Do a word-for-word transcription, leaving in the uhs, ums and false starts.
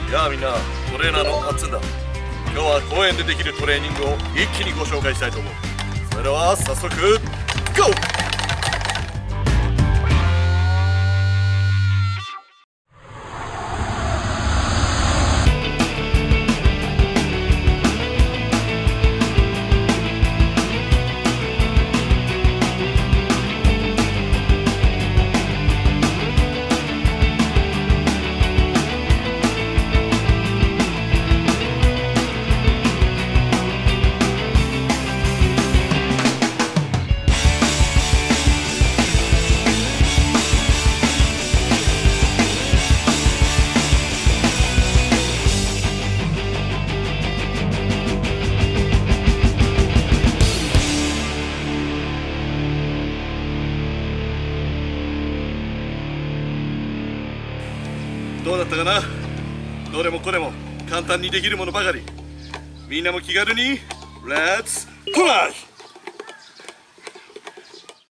やあみんな、トレーナーのマッツンだ。今日は公園でできるトレーニングを一気にご紹介したいと思う。それでは早速ゴー。どうだったかな。どれもこれも簡単にできるものばかり。みんなも気軽にレッツトライ。